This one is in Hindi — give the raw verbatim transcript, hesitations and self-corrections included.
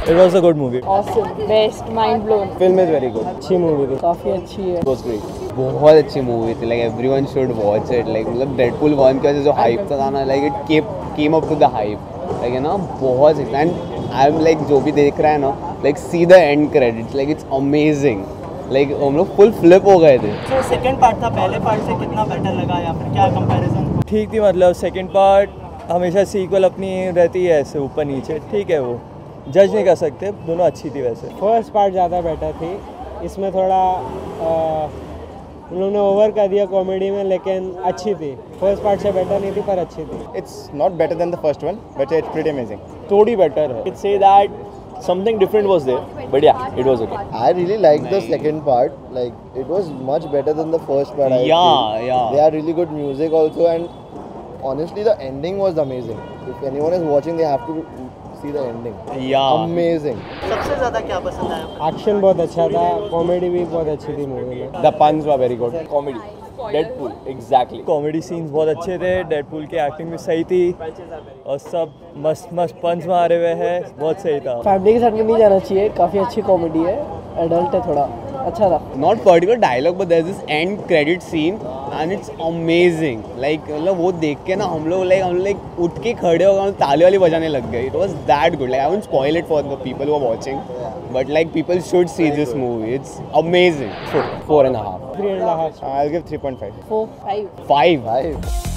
It was a good movie. Awesome, best, mind blown. Film is very good. अच्छी मूवी थी, काफी अच्छी है. It was great. बहुत अच्छी मूवी थी. Like everyone should watch it. Like मतलब Deadpool वन की वजह से जो hype था ना, like it came came up to the hype. Like है ना, बहुत अच्छी. And I'm like जो भी देख रहा है ना, like see the end credits. Like it's amazing. Like हम लोग full flip हो गए थे. तो सेकंड पार्ट था, पहले पार्ट से कितना बेटर लगा या फिर क्या कंपैरिजन? ठीक थी, मतलब सेकंड पार्ट हमेशा सीक्वल अपनी रहती है ऐसे ऊपर नीचे, ठीक है, वो जज नहीं कर सकते, दोनों अच्छी थी वैसे. फर्स्ट पार्ट ज़्यादा बेटर थी, इसमें थोड़ा उन्होंने ओवर कर दिया कॉमेडी में, लेकिन अच्छी थी. फर्स्ट पार्ट से बेटर नहीं थी पर अच्छी थी. It's not better than the first one, but it's pretty amazing. थोड़ी बेटर है. I'd say that something different was there, but yeah, it was okay. I really liked the second part. Like it was much better than the first part. I Yeah, feel. yeah. They are really good music also, and honestly, the ending was amazing. If anyone is watching, they have to see the ending. Yeah. Amazing. सबसे ज़्यादा क्या पसंद आया? एक्शन बहुत अच्छा था, कॉमेडी भी बहुत अच्छी थी मूवी में. The puns were very good. Comedy. Deadpool, exactly. Comedy scenes बहुत अच्छे थे. Deadpool की एक्टिंग भी सही थी और सब मस्त मस्त पंच मारे हुए हैं, बहुत सही था. फैमिली के साथ में नहीं जाना चाहिए, काफी अच्छी कॉमेडी है, एडल्ट है थोड़ा, अच्छा था. Not particular dialogue, but there's this end credit scene and it's amazing. Like मतलब वो देख के ना हम लोग like हम लोग like उठ के खड़े हो गए, ताली वाली बजाने लग गए. It was that good. Like I won't spoil it for the people who are watching, but like people should see this movie. It's amazing. Four, four and a half. Three and a half. Uh, I'll give three point five. Four, five. Five. Five.